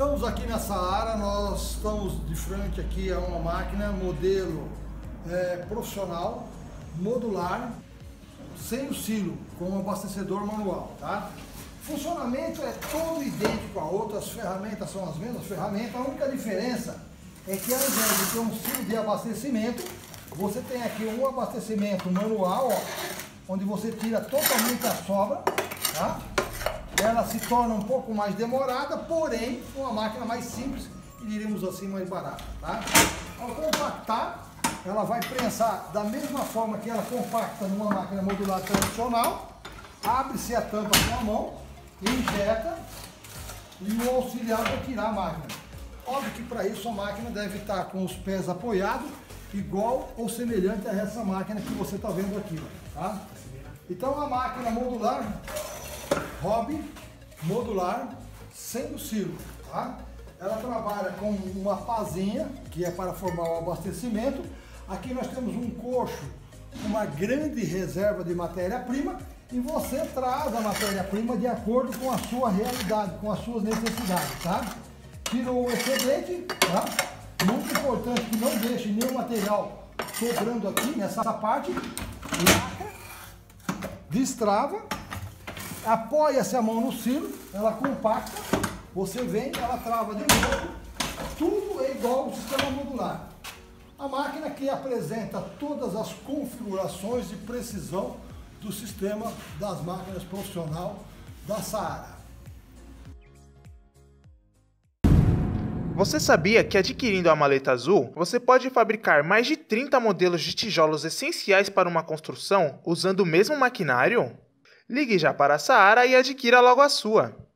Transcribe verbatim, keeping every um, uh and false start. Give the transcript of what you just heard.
Estamos aqui na Saara, nós estamos de frente aqui a uma máquina modelo é, profissional, modular, sem o silo, com um abastecedor manual, tá? O funcionamento é todo idêntico a outro, as ferramentas são as mesmas ferramentas, a única diferença é que ao invés de ter um silo de abastecimento, você tem aqui um abastecimento manual, ó, onde você tira totalmente a sobra, tá? Ela se torna um pouco mais demorada, porém, uma máquina mais simples e, diríamos assim, mais barata, tá? Ao compactar, ela vai prensar da mesma forma que ela compacta numa máquina modular tradicional. Abre-se a tampa com a mão, injeta e o auxiliar vai tirar a máquina. Óbvio que para isso a máquina deve estar com os pés apoiados, igual ou semelhante a essa máquina que você está vendo aqui, tá? Então a máquina modular, hobby modular, sem o silo, tá? Ela trabalha com uma pazinha, que é para formar o abastecimento. Aqui nós temos um coxo, uma grande reserva de matéria-prima, e você traz a matéria-prima de acordo com a sua realidade, com as suas necessidades, tá? Tirou o excedente, tá? Muito importante que não deixe nenhum material sobrando aqui nessa parte. Lacra, destrava, apoia-se a mão no silo, ela compacta, você vem, ela trava de novo, tudo é igual ao sistema modular. A máquina que apresenta todas as configurações de precisão do sistema das máquinas profissional da Saara. Você sabia que adquirindo a maleta azul, você pode fabricar mais de trinta modelos de tijolos essenciais para uma construção usando o mesmo maquinário? Ligue já para a Saara e adquira logo a sua!